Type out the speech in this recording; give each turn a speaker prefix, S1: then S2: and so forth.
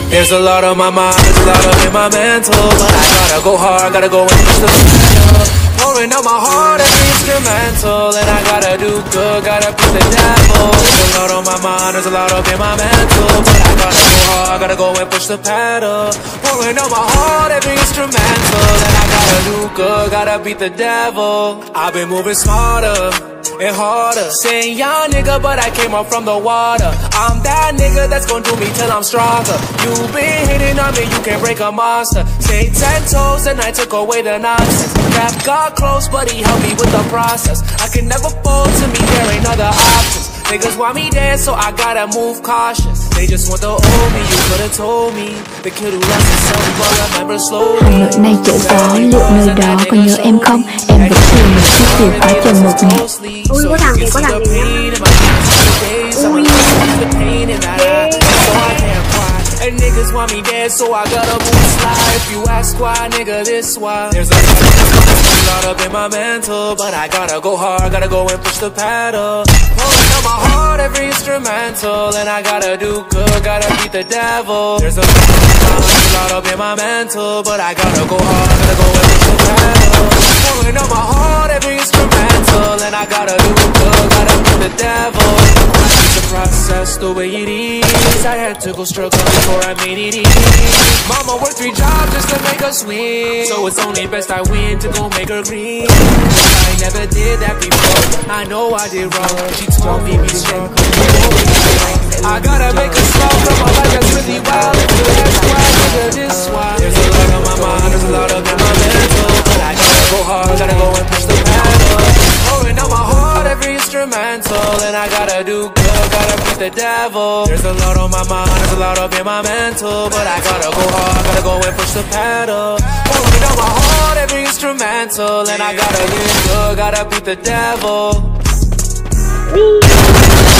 S1: There's a lot on my mind, there's a lot up in my mental, but I gotta go hard, gotta go and push the pedal. Pouring out my heart every instrumental, and I gotta do good, gotta beat the devil. There's a lot on my mind, there's a lot up in my mental, but I gotta go hard, gotta go and push the pedal. Pouring out my heart every instrumental, and I gotta do good, gotta beat the devil. I've been moving smarter and harder, saying young nigga, but I came up from the water. I'm that nigga that's gonna do me till I'm stronger. You been hitting on me, you can't break a monster. Stay 10 toes and I took away the nonsense. Rap got close, but he helped me with the process. I can never fold to me, there ain't other options. Niggas want me dead, so I gotta move cautious. They just want the old me, you could've told me. The kid who lost himself, but remember slowly.
S2: Hằng ngược này chữ có liệu nơi đó có nhớ em không? Em vẫn thường một chiếc thuyền ở chân một này.
S3: Ui, có thằng này Ui,
S1: and niggas want me dead, so I gotta move slide. If you ask why, nigga, this why. There's a lot up in my mental, but I gotta go hard, gotta go and push the pedal. Pulling out my heart, every instrumental, and I gotta do good, gotta beat the devil. There's a lot up in my mental, but I gotta go hard, gotta go and push the pedal. Pulling out my heart, every instrumental, and I gotta do good, gotta beat the devil. The process the way it is, I had to go struggle before I made it easy. Mama worked 3 jobs just to make us win, so it's only best I win to go make her green. I never did that before, I know I did wrong. She told me be strong, I gotta make a small from my life that's really wild. That's why, nigga, this why. There's a lot on my mind, there's a lot up in my mental, but I gotta go hard, gotta go and push the pedal. Pouring out my heart, every instrumental, and I gotta do good, gotta beat the devil. There's a lot on my mind, there's a lot up in my mental, but I gotta go hard, gotta go and push the pedal. Pouring out my heart, every instrumental, and I gotta do good, gotta beat the devil.